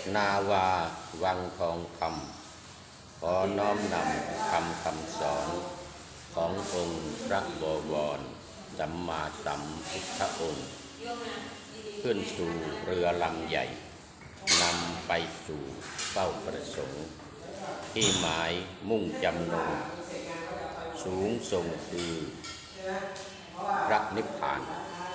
นาวาวังทองคำขอน้อมนำคำสอนขององค์พระบวรสัมมาสัมพุทธองค์ขึ้นสู่เรือลำใหญ่นำไปสู่เป้าประสงค์ที่หมายมุ่งจำนงสูงส่งคือพระนิพพาน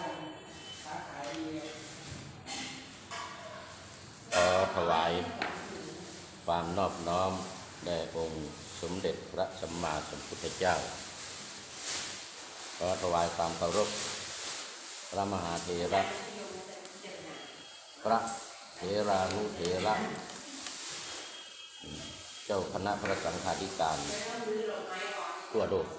ขอถวายความนอบน้อมแด่องค์สมเด็จพระสัมมาสัมพุทธเจ้าขอถวายความเคารพพระมหาเถระพระเถรานุเถระเจ้าคณะพระสังฆาธิการทั่วโลก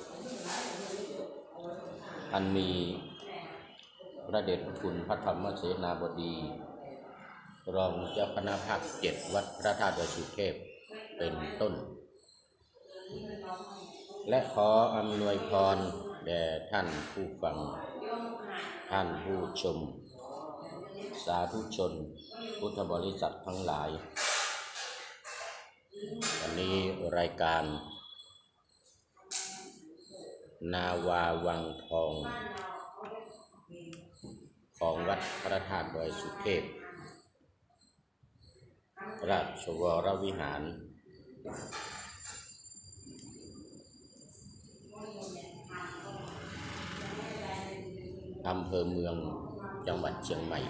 อันมีพระเดชพระคุณพระธรรมเสนาบดีรองเจ้าคณะภาค7วัดพระธาตุดอยสุเทพเป็นต้นและขออำนวยพรแด่ท่านผู้ฟังท่านผู้ชมสาธุชนพุทธบริษัททั้งหลายวันนี้รายการนาวาวังทองของวัดพระธาตุดอยสุเทพราชวรวิหารอำเภอเมืองจังหวัดเชียงใหม่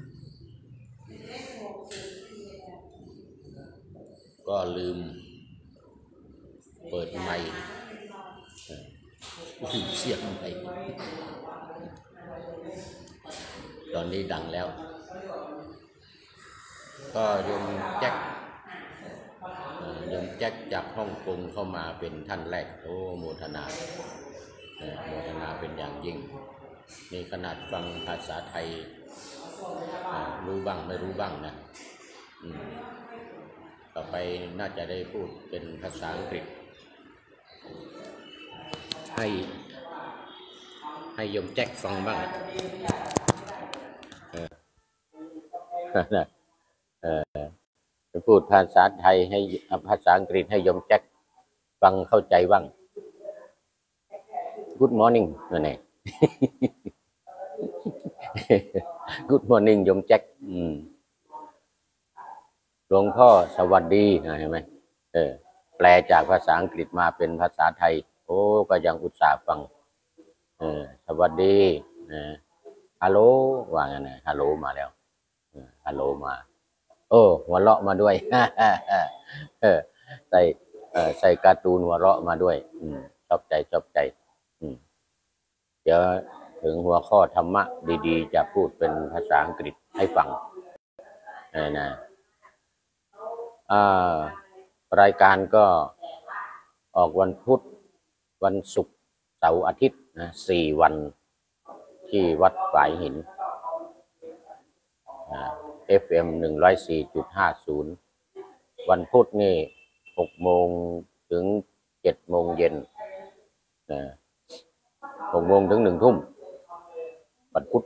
ก็ลืมเปิดไมค์เสียงไมค์ตอนนี้ดังแล้วก็โยมแจ็คจากฮ่องกงเข้ามาเป็นท่านแรกโอ้โมทนาเป็นอย่างยิ่งนี่ขนาดฟังภาษาไทยรู้บ้างไม่รู้บ้างนะต่อไปน่าจะได้พูดเป็นภาษาอังกฤษให้โยมแจ็คฟังบ้างพูดภาษาไทยให้ภาษาอังกฤษให้โยมแจ็คฟังเข้าใจบ้าง Good morning นั่นเอง Good morning โยมแจ็คหลวงพ่อสวัสดีเห็นไหมแปลจากภาษาอังกฤษมาเป็นภาษาไทยโอ้ก็ยังอุตส่าห์ฟังสวัสดีฮัลโหลว่างั้นนะฮัลโหลมาแล้วฮัลโหลมาโอ้หัวเราะมาด้วย ใส่การ์ตูนหัวเราะมาด้วยชอบใจเดี๋ยวถึงหัวข้อธรรมะดีๆจะพูดเป็นภาษาอังกฤษให้ฟังนะรายการก็ออกวันพุธวันศุกร์เสาร์อาทิตย์นะ4 วันที่วัดฝายหินFM 104.50วันพุธนี่6 โมงถึง7 โมงเย็น6 โมงถึง1 ทุ่มวันพุธ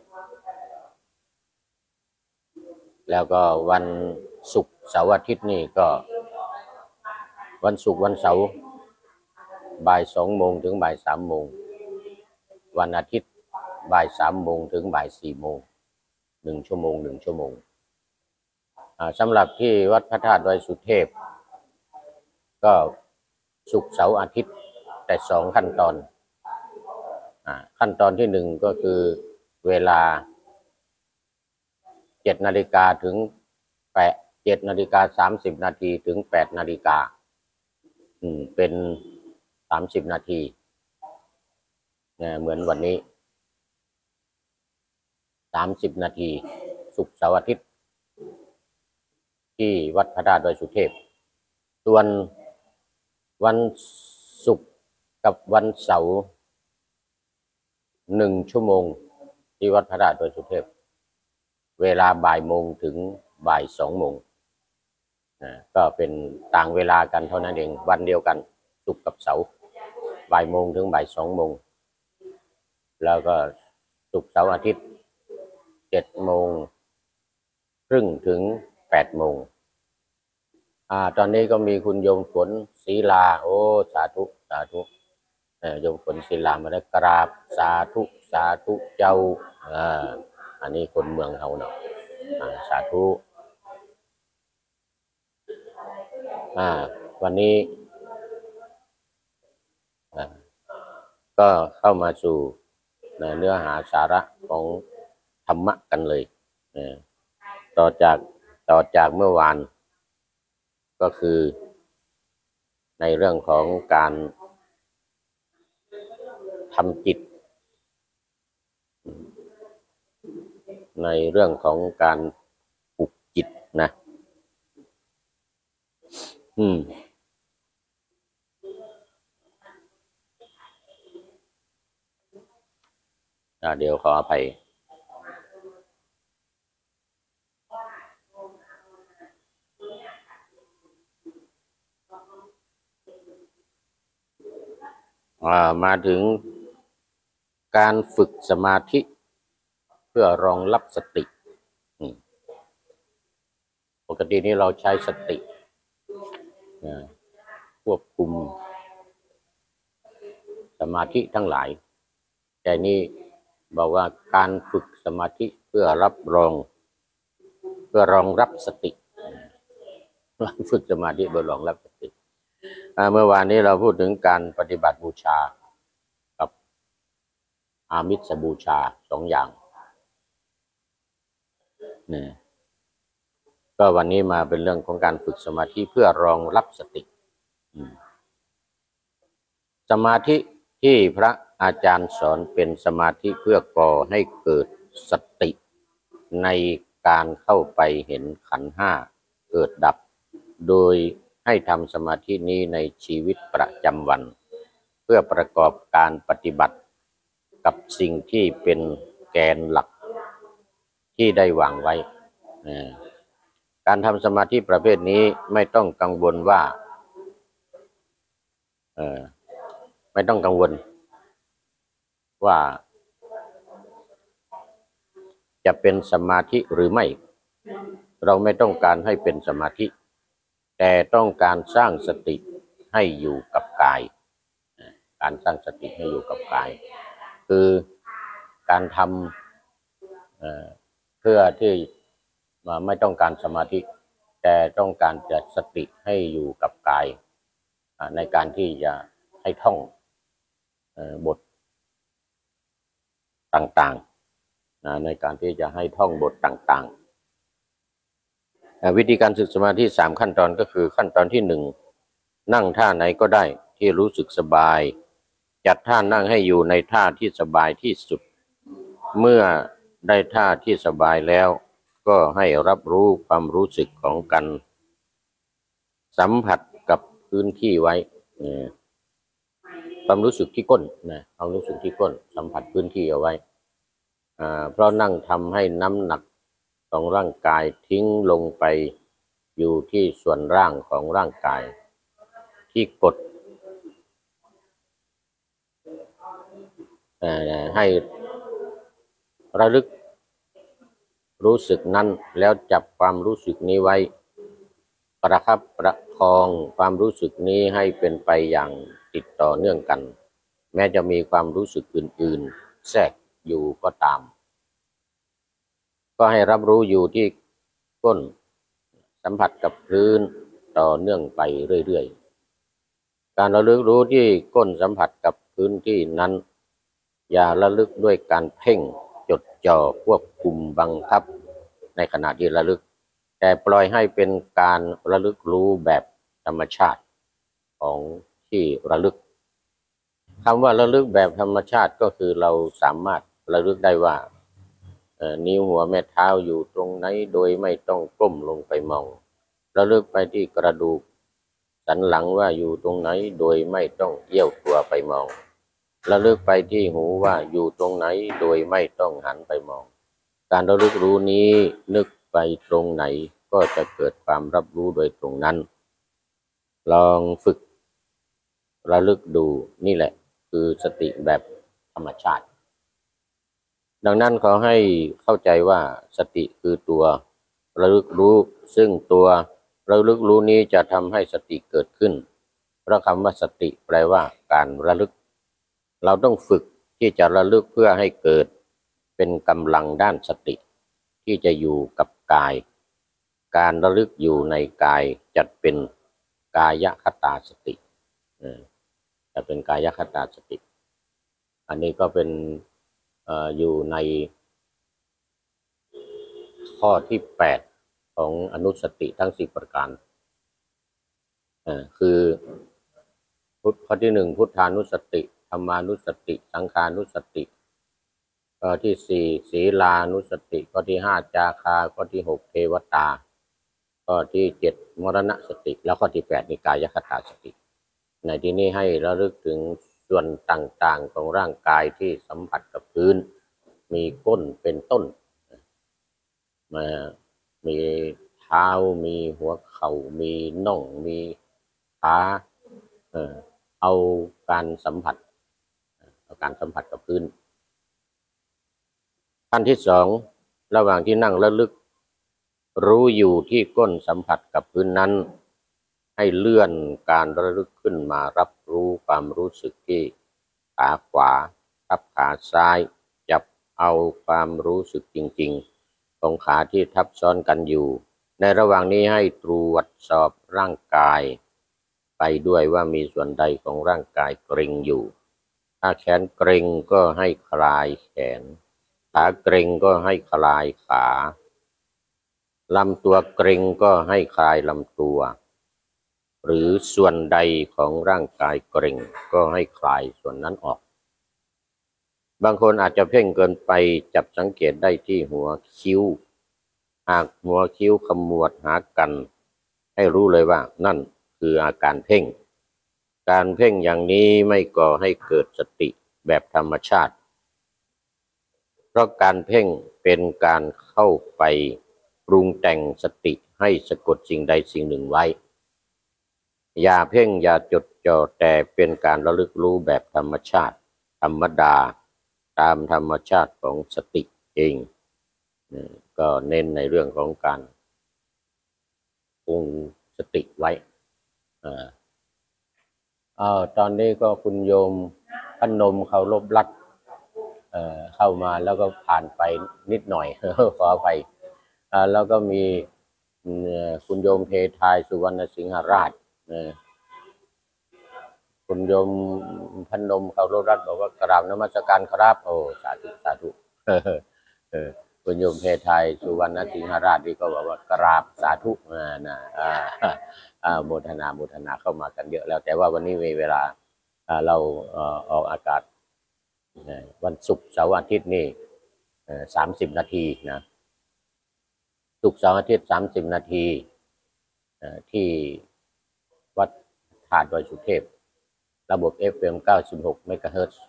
แล้วก็วันศุกร์เสาร์อาทิตย์นี่ก็วันศุกร์วันเสาร์บ่าย 2 โมงถึงบ่าย 3 โมงวันอาทิตย์บ่าย 3 โมงถึงบ่าย 4 โมง1 ชั่วโมงสำหรับที่วัดพระธาตุดอยสุเทพก็ศุกร์เสาร์อาทิตย์แต่2 ขั้นตอนขั้นตอนที่1ก็คือเวลา7 นาฬิกาถึง7 นาฬิกา 30 นาทีถึง8 นาฬิกาเป็น30 นาทีเหมือนวันนี้30 นาทีศุกร์เสาร์อาทิตย์ที่วัดพระธาตุดอยสุเทพส่วนวันศุกร์กับวันเสาร์1 ชั่วโมงที่วัดพระธาตุดอยสุเทพเวลาบ่าย โมงถึงบ่าย 2 โมงก็เป็นต่างเวลากันเท่านั้นเองวันเดียวกันศุกร์กับเสาร์บ่าย โมงถึงบ่าย 2 โมงแล้วก็ศุกร์เสาร์อาทิตย์7 โมงครึ่งถึง8 โมงตอนนี้ก็มีคุณโยมฝนศรีลาโอ้สาธุสาธุโยมฝนศรีลามาได้กราบสาธุสาธุเจ้าอันนี้คนเมืองเฮาเนาะสาธุวันนี้ก็เข้ามาสู่เนื้อหาสาระของธรรมะกันเลยต่อจากเมื่อวานก็คือในเรื่องของการทำจิตในเรื่องของการปลุกจิตนะเดี๋ยวขออภัยมาถึงการฝึกสมาธิเพื่อรองรับสติปกตินี้เราใช้สติควบคุมสมาธิทั้งหลายแต่นี่บอกว่าการฝึกสมาธิเพื่อรองรับสติฝึกสมาธิเพื่อรองรับสติเมื่อวานนี้เราพูดถึงการปฏิบัติบูชากับอามิสบูชา2 อย่างก็วันนี้มาเป็นเรื่องของการฝึกสมาธิเพื่อรองรับสติสมาธิที่พระอาจารย์สอนเป็นสมาธิเพื่อก่อให้เกิดสติในการเข้าไปเห็นขันธ์5เกิดดับโดยให้ทำสมาธินี้ในชีวิตประจำวันเพื่อประกอบการปฏิบัติกับสิ่งที่เป็นแกนหลักที่ได้วางไว้การทำสมาธิประเภทนี้ไม่ต้องกังวลว่าไม่ต้องกังวลว่าจะเป็นสมาธิหรือไม่เราไม่ต้องการให้เป็นสมาธิแต่ต้องการสร้างสติให้อยู่กับกายการสร้างสติให้อยู่กับกายคือการทำเพื่อที่ไม่ต้องการสมาธิแต่ต้องการจะสติให้อยู่กับกายในการที่จะให้ท่องบทต่างๆในการที่จะให้ท่องบทต่างๆวิธีการฝึกสมาธิ3 ขั้นตอนก็คือขั้นตอนที่ 1นั่งท่าไหนก็ได้ที่รู้สึกสบายจัดท่านั่งให้อยู่ในท่าที่สบายที่สุดเมื่อได้ท่าที่สบายแล้วก็ให้รับรู้ความรู้สึกของการสัมผัสกับพื้นที่ไว้ความรู้สึกที่ก้นความรู้สึกที่ก้นสัมผัสพื้นที่เอาไว้เพราะนั่งทำให้น้ำหนักของร่างกายทิ้งลงไปอยู่ที่ส่วนล่างของร่างกายที่กดให้ระลึกรู้สึกนั้นแล้วจับความรู้สึกนี้ไว้ประคับประคองความรู้สึกนี้ให้เป็นไปอย่างติดต่อเนื่องกันแม้จะมีความรู้สึกอื่นๆแทรกอยู่ก็ตามก็ให้รับรู้อยู่ที่ก้นสัมผัสกับพื้นต่อเนื่องไปเรื่อยๆการระลึกรู้ที่ก้นสัมผัสกับพื้นที่นั้นอย่าระลึกด้วยการเพ่งจดจ่อควบคุมบังคับในขณะที่ระลึกแต่ปล่อยให้เป็นการระลึกรู้แบบธรรมชาติของที่ระลึกคำว่าระลึกแบบธรรมชาติก็คือเราสามารถระลึกได้ว่านิ้วหัวแม่เท้าอยู่ตรงไหนโดยไม่ต้องก้มลงไปมองระลึกไปที่กระดูกสันหลังว่าอยู่ตรงไหนโดยไม่ต้องเอี้ยวตัวไปมองระลึกไปที่หูว่าอยู่ตรงไหนโดยไม่ต้องหันไปมองการระลึกรู้นี้นึกไปตรงไหนก็จะเกิดความรับรู้โดยตรงนั้นลองฝึกระลึกดูนี่แหละคือสติแบบธรรมชาติดังนั้นขอให้เข้าใจว่าสติคือตัวระลึกรู้ซึ่งตัวระลึกรู้นี้จะทำให้สติเกิดขึ้นเพราะคำว่าสติแปลว่าการระลึกเราต้องฝึกที่จะระลึกเพื่อให้เกิดเป็นกำลังด้านสติที่จะอยู่กับกายการระลึกอยู่ในกายจัดเป็นกายคตาสติจะเป็นกายคตาสติอันนี้ก็เป็นอยู่ในข้อที่8ของอนุสติทั้ง10ประการคือข้อที่1พุทธานุสติธรรมานุสติสังขานุสติข้อที่4ศีลานุสติข้อที่5จาคาข้อที่6เทวตาข้อที่7มรณสติแล้วข้อที่8นิกายคตาสติในที่นี้ให้ระลึกถึงส่วนต่างๆของร่างกายที่สัมผัสกับพื้นมีก้นเป็นต้นมีเท้ามีหัวเข่ามีน่องมีขาเอาการสัมผัสกับพื้นขั้นที่2ระหว่างที่นั่งระลึกรู้อยู่ที่ก้นสัมผัสกับพื้นนั้นให้เลื่อนการระลึกขึ้นมารับรู้ความรู้สึกที่ขาขวาทับขาซ้ายจับเอาความรู้สึกจริงๆของขาที่ทับซ้อนกันอยู่ในระหว่างนี้ให้ตรวจสอบร่างกายไปด้วยว่ามีส่วนใดของร่างกายเกร็งอยู่ถ้าแขนเกร็งก็ให้คลายแขนขาเกร็งก็ให้คลายขาลำตัวเกร็งก็ให้คลายลำตัวหรือส่วนใดของร่างกายเกร็งก็ให้คลายส่วนนั้นออกบางคนอาจจะเพ่งเกินไปจับสังเกตได้ที่หัวคิ้วหากหัวคิ้วขมวดหากันให้รู้เลยว่านั่นคืออาการเพ่งการเพ่งอย่างนี้ไม่ก่อให้เกิดสติแบบธรรมชาติเพราะการเพ่งเป็นการเข้าไปปรุงแต่งสติให้สะกดสิ่งใดสิ่งหนึ่งไว้อย่าเพ่งอย่าจดจ่อแต่เป็นการระลึกรู้แบบธรรมชาติธรรมดาตามธรรมชาติของสติเองก็เน้นในเรื่องของการปรุงสติไว้ตอนนี้ก็คุณโยมพนมเคารพรัตน์เข้ามาแล้วก็ผ่านไปนิดหน่อยขออภัยแล้วก็มีคุณโยมเพทายสุวรรณสิงหราชคุณโยมพนมเคารพรัตน์บอกว่ากราบนมัสการครับโอ้สาธุสาธุคุณโยมเพทายสุวรรณสิงหราชนี่ก็บอกว่ากราบสาธุนะโมทนาเข้ามากันเยอะแล้วแต่ว่าวันนี้มีเวลาเราออกอากาศวันศุกร์เสาร์อาทิตย์นี่30 นาทีนะศุกร์เสาร์อาทิตย์30 นาทีที่วัดธาตุดอยสุเทพระบบ FM 96 เมกะเฮิรตซ์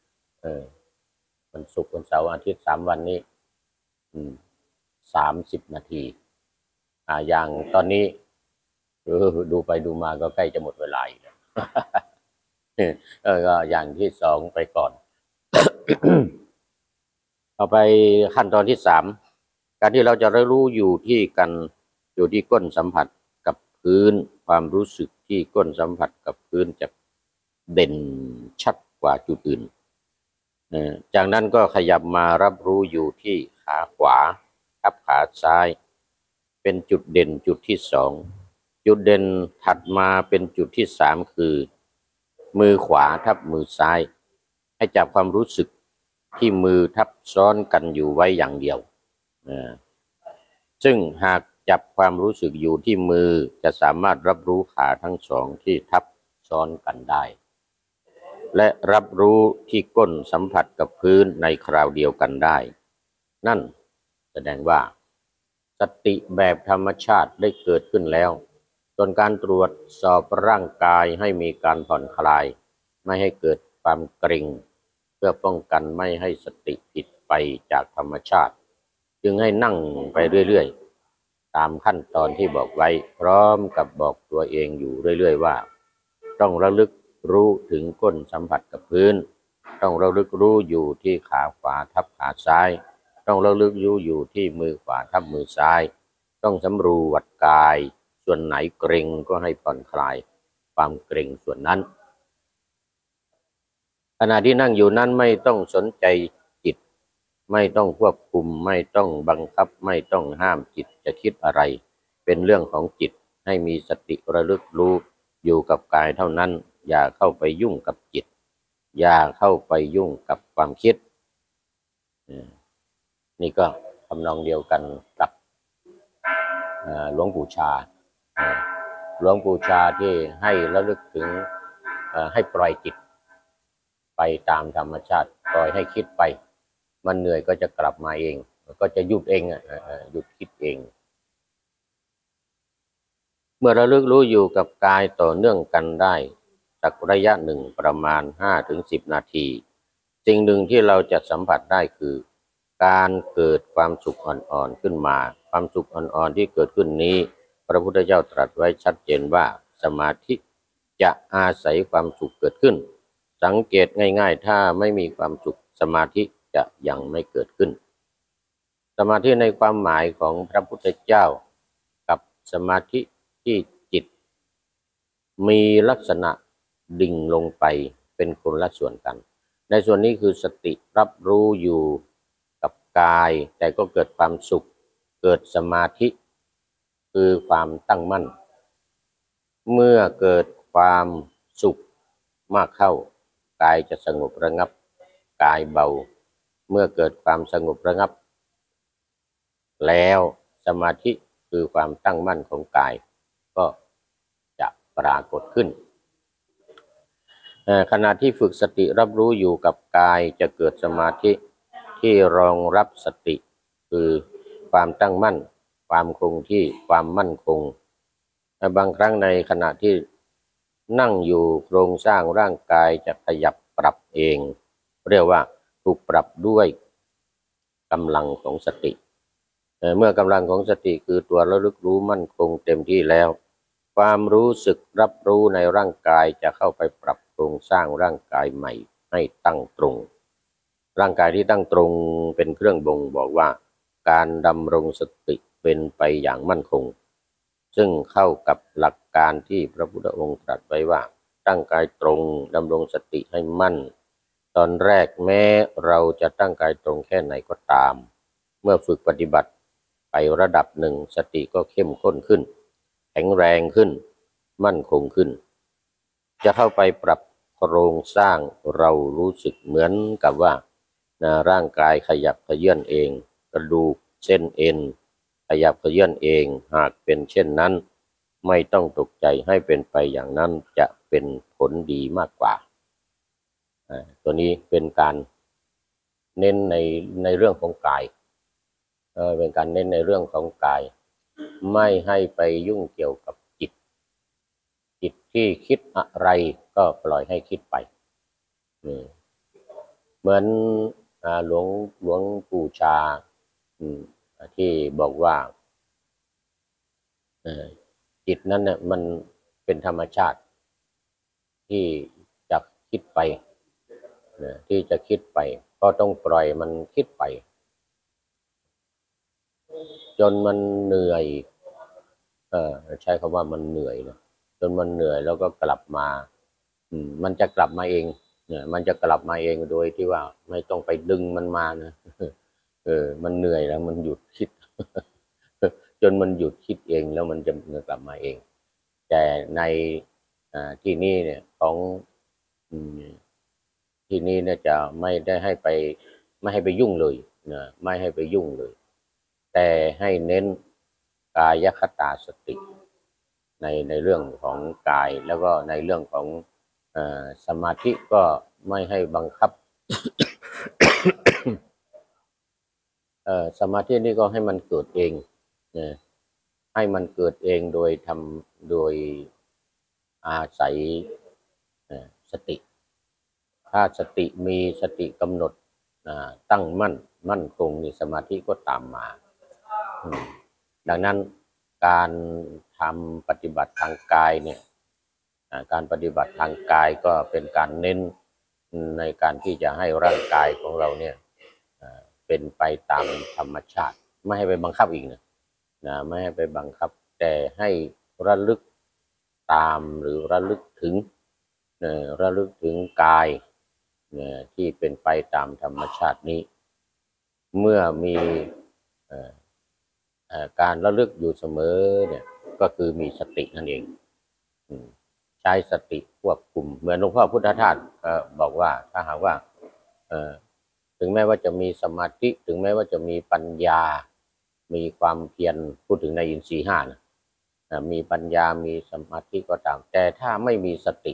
วันศุกร์วันเสาร์อาทิตย์3 วันนี้30 นาทีอย่างตอนนี้ดูไปดูมาก็ใกล้จะหมดเวลาอีกแล้วก็อย่างที่2ไปก่อน ต่อไปขั้นตอนที่3การที่เราจะรู้อยู่ที่ก้นสัมผัสกับพื้นความรู้สึกที่ก้นสัมผัสกับพื้นจะเด่นชัดกว่าจุดอื่นจากนั้นก็ขยับมารับรู้อยู่ที่ขาขวาทับขาซ้ายเป็นจุดเด่นจุดที่2จุดเด่นถัดมาเป็นจุดที่3คือมือขวาทับมือซ้ายให้จับความรู้สึกที่มือทับซ้อนกันอยู่ไว้อย่างเดียวซึ่งหากจับความรู้สึกอยู่ที่มือจะสามารถรับรู้ขาทั้งสองที่ทับซ้อนกันได้และรับรู้ที่ก้นสัมผัสกับพื้นในคราวเดียวกันได้นั่นแสดงว่าสติแบบธรรมชาติได้เกิดขึ้นแล้วส่วนการตรวจสอบร่างกายให้มีการผ่อนคลายไม่ให้เกิดความเกร็งเพื่อป้องกันไม่ให้สติผิดไปจากธรรมชาติจึงให้นั่งไปเรื่อยๆตามขั้นตอนที่บอกไว้พร้อมกับบอกตัวเองอยู่เรื่อยๆว่าต้องระลึกรู้ถึงก้นสัมผัสกับพื้นต้องระลึกรู้อยู่ที่ขาขวาทับขาซ้ายต้องระลึกรู้อยู่ที่มือขวาทับมือซ้ายต้องสำรวจกายส่วนไหนเกร็งก็ให้ผ่อนคลายความเกร็งส่วนนั้นขณะที่นั่งอยู่นั้นไม่ต้องสนใจจิตไม่ต้องควบคุมไม่ต้องบังคับไม่ต้องห้ามจิตจะคิดอะไรเป็นเรื่องของจิตให้มีสติระลึกรู้อยู่กับกายเท่านั้นอย่าเข้าไปยุ่งกับจิตอย่าเข้าไปยุ่งกับความคิดนี่ก็ทำนองเดียวกันกับหลวงปู่ชาหลวงปู่ชาที่ให้ระลึกถึงให้ปล่อยจิตไปตามธรรมชาติปล่อยให้คิดไปมันเหนื่อยก็จะกลับมาเองก็จะหยุดเองหยุดคิดเองเมื่อระลึกรู้อยู่กับกายต่อเนื่องกันได้สักระยะหนึ่งประมาณ 5-10 นาทีสิ่งหนึ่งที่เราจะสัมผัสได้คือการเกิดความสุขอ่อนๆขึ้นมาความสุขอ่อนๆที่เกิดขึ้นนี้พระพุทธเจ้าตรัสไว้ชัดเจนว่าสมาธิจะอาศัยความสุขเกิดขึ้นสังเกตง่ายๆถ้าไม่มีความสุขสมาธิจะยังไม่เกิดขึ้นสมาธิในความหมายของพระพุทธเจ้ากับสมาธิที่จิตมีลักษณะดิ่งลงไปเป็นคนละส่วนกันในส่วนนี้คือสติรับรู้อยู่กับกายแต่ก็เกิดความสุขเกิดสมาธิคือความตั้งมั่นเมื่อเกิดความสุขมากเข้ากายจะสงบระงับกายเบาเมื่อเกิดความสงบระงับแล้วสมาธิคือความตั้งมั่นของกายก็จะปรากฏขึ้นขณะที่ฝึกสติรับรู้อยู่กับกายจะเกิดสมาธิที่รองรับสติคือความตั้งมั่นความคงที่ความมั่นคงบางครั้งในขณะที่นั่งอยู่โครงสร้างร่างกายจะขยับปรับเองเรียกว่าถูกปรับด้วยกำลังของสติเมื่อกำลังของสติคือตัวระลึกรู้มั่นคงเต็มที่แล้วความรู้สึกรับรู้ในร่างกายจะเข้าไปปรับโครงสร้างร่างกายใหม่ให้ตั้งตรงร่างกายที่ตั้งตรงเป็นเครื่องบ่งบอกว่าการดำรงสติเป็นไปอย่างมั่นคงซึ่งเข้ากับหลักการที่พระพุทธองค์ตรัสไว้ว่าตั้งกายตรงดำรงสติให้มั่นตอนแรกแม้เราจะตั้งกายตรงแค่ไหนก็ตามเมื่อฝึกปฏิบัติไประดับหนึ่งสติก็เข้มข้นขึ้นแข็งแรงขึ้นมั่นคงขึ้นจะเข้าไปปรับโครงสร้างเรารู้สึกเหมือนกับว่าร่างกายขยับเขยื้อนเองกระดูกเส้นเอ็นขยับเขยื้อนเองหากเป็นเช่นนั้นไม่ต้องตกใจให้เป็นไปอย่างนั้นจะเป็นผลดีมากกว่าตัวนี้เป็นการเน้นในเรื่องของกายเป็นการเน้นในเรื่องของกายไม่ให้ไปยุ่งเกี่ยวกับจิตที่คิดอะไรก็ปล่อยให้คิดไปเหมือนหลวงปู่ชาที่บอกว่าจิตนั้นเนี่ยมันเป็นธรรมชาติที่จะคิดไปที่จะคิดไปก็ต้องปล่อยมันคิดไปจนมันเหนื่อยใช้คำว่ามันเหนื่อยนะจนมันเหนื่อยแล้วก็กลับมามันจะกลับมาเองเนี่ยมันจะกลับมาเองโดยที่ว่าไม่ต้องไปดึงมันมานะมันเหนื่อยแล้วมันหยุดคิดจนมันหยุดคิดเองแล้วมันจะกลับมาเองแต่ในที่นี่เนี่ยของที่นี่เนี่ยจะไม่ได้ให้ไปไม่ให้ไปยุ่งเลยนะไม่ให้ไปยุ่งเลยแต่ให้เน้นกายคตาสติในเรื่องของกายแล้วก็ในเรื่องของสมาธิก็ไม่ให้บังคับ สมาธินี่ก็ให้มันเกิดเองให้มันเกิดเองโดยทำโดยอาศัยสติถ้าสติมีสติกำหนดตั้งมั่นคงมีสมาธิก็ตามมาดังนั้นการทำปฏิบัติทางกายเนี่ยการปฏิบัติทางกายก็เป็นการเน้นในการที่จะให้ร่างกายของเราเนี่ยเป็นไปตามธรรมชาติไม่ให้ไปบังคับอีกนะไม่ให้ไปบังคับแต่ให้ระลึกตามหรือระลึกถึงระลึกถึงกายที่เป็นไปตามธรรมชาตินี้เมื่อมีการระลึกอยู่เสมอเนี่ยก็คือมีสตินั่นเองใช้สติควบคุมเหมือนหลวงพ่อพุทธทาสบอกว่าถ้าหากว่าถึงแม้ว่าจะมีสมาธิถึงแม้ว่าจะมีปัญญามีความเพียรพูดถึงในอินทรีย์ห้านะมีปัญญามีสมาธิก็ตามแต่ถ้าไม่มีสติ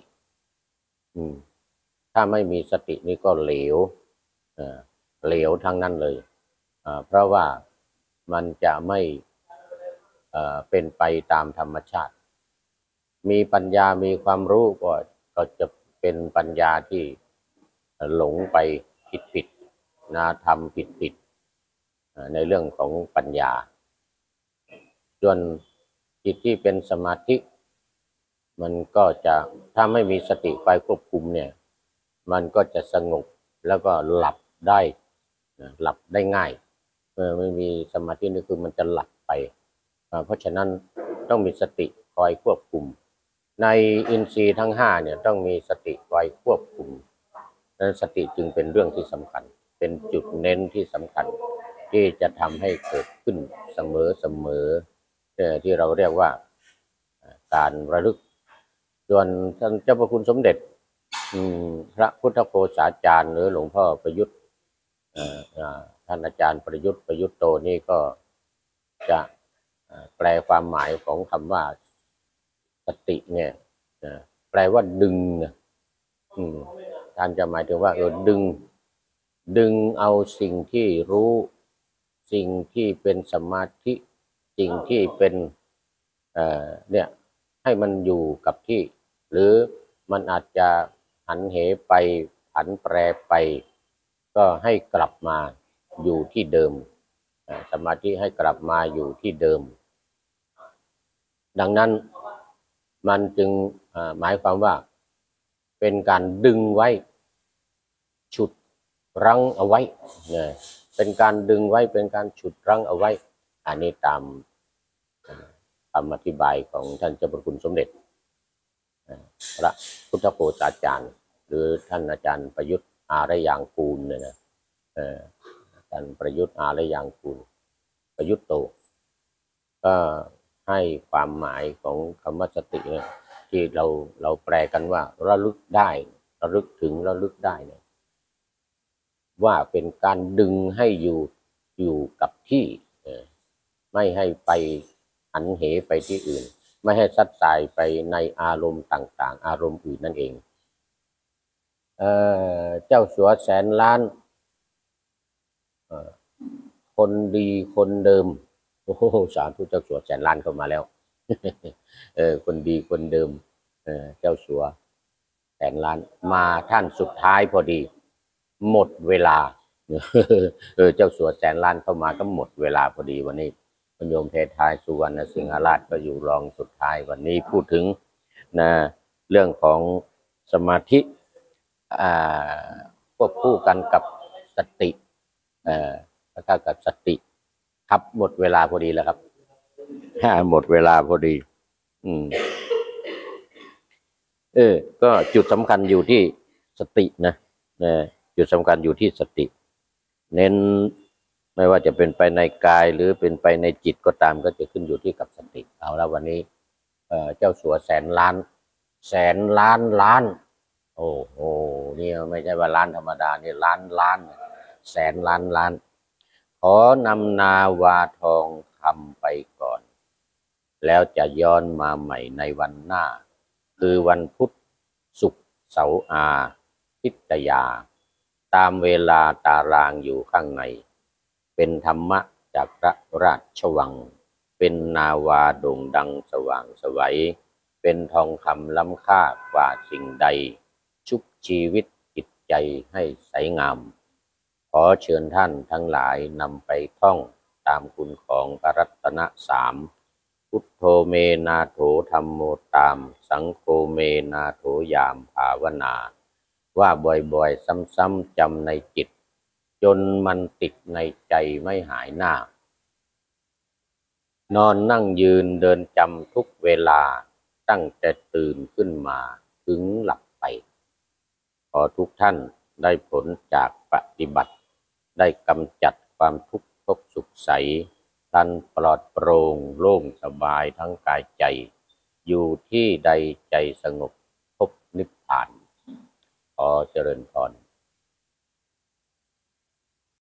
ถ้าไม่มีสตินี่ก็เหลวทั้งนั้นเลยเพราะว่ามันจะไม่เป็นไปตามธรรมชาติมีปัญญามีความรู้ก็จะเป็นปัญญาที่หลงไปผิดทำผิดในเรื่องของปัญญาส่วนจิตที่เป็นสมาธิมันก็จะถ้าไม่มีสติไปควบคุมเนี่ยมันก็จะสงบแล้วก็หลับได้ง่ายไม่มีสมาธินี่คือมันจะหลับไปเพราะฉะนั้นต้องมีสติคอยควบคุมในอินทรีย์ทั้งห้าเนี่ยต้องมีสติคอยควบคุมดังนั้นสติจึงเป็นเรื่องที่สำคัญเป็นจุดเน้นที่สำคัญที่จะทำให้เกิดขึ้นเสมอที่เราเรียกว่าการระลึกส่วนท่านเจ้าพระคุณสมเด็จพระพุทธโฆษาจารย์หรือหลวงพ่อประยุทธ์ท่านอาจารย์ประยุทธ์โตนี่ก็จะแปลความหมายของคำว่าสติเนี่ยแปลว่าดึงท่านจะหมายถึงว่าดึงเอาสิ่งที่รู้สิ่งที่เป็นสมาธิสิ่งที่เป็นเนี่ยให้มันอยู่กับที่หรือมันอาจจะหันเหไปผันแปรไปก็ให้กลับมาอยู่ที่เดิมสมาธิให้กลับมาอยู่ที่เดิมดังนั้นมันจึงหมายความว่าเป็นการดึงไว้ฉุดรั้งเอาไว้เป็นการดึงไว้เป็นการฉุดรั้งเอาไว้อันนี้ตามคำอธิบายของท่านเจ้าพระคุณสมเด็จพระพุทธโฆษาจารย์หรือท่านอาจารย์ประยุทธ์อารยางกูลเนี่ยนะท่านประยุทธ์อารยางกูลประยุทธ์โตก็ให้ความหมายของคำว่าสติเนี่ยที่เราแปลกันว่าระลึกได้ระลึกถึงระลึกได้เนี่ยว่าเป็นการดึงให้อยู่กับที่ไม่ให้ไปหันเหไปที่อื่นไม่ให้ซัดสายไปในอารมณ์ต่างๆอารมณ์อื่นนั่นเองเจ้าสัวแสนล้านคนดีคนเดิมโอ้โหสาธุเจ้าสัวแสนล้านเข้ามาแล้วคนดีคนเดิมเจ้าสัวแสนล้านมาท่านสุดท้ายพอดีหมดเวลาเจ้าสัวแสนล้านเข้ามาก็หมดเวลาพอดีวันนี้โยมเพทายสุวรรณสิงหราชก็อยู่รองสุดท้ายวันนี้พูดถึงเรื่องของสมาธิควบคู่กันกับสติแล้วก็กับสติครับหมดเวลาพอดีแล้วครับหมดเวลาพอดีก็จุดสำคัญอยู่ที่สตินะจุดสำคัญอยู่ที่สติเน้นไม่ว่าจะเป็นไปในกายหรือเป็นไปในจิตก็ตามก็จะขึ้นอยู่ที่กับสติเอาแล้ววันนี้เจ้าสัวแสนล้านโอ้โหนี่ไม่ใช่ว่าล้านธรรมดานี่ล้านแสนล้านขอนำนาวาทองคำไปก่อนแล้วจะย้อนมาใหม่ในวันหน้าคือวันพุธศุกร์เสาร์อาทิตยาตามเวลาตารางอยู่ข้างในเป็นธรรมะจากพระราชวังเป็นนาวาโด่งดังสว่างไสวเป็นทองคำล้ำค่ากว่าสิ่งใดชุบชีวิตจิตใจให้ใสงามขอเชิญท่านทั้งหลายนำไปท่องตามคุณของพระรัตนสามพุทโธเมนาโถธัมโมตามสังโฆเมนาโถยามภาวนาว่าบ่อยๆซ้ำๆจำในจิตจนมันติดในใจไม่หายหน้านอนนั่งยืนเดินจำทุกเวลาตั้งแต่ตื่นขึ้นมาถึงหลับไปขอทุกท่านได้ผลจากปฏิบัติได้กำจัดความทุกข์ภพสุขใสพลันปลอดโปร่งโล่งสบายทั้งกายใจอยู่ที่ใดใจสงบพบนิพพานขอเจริญพร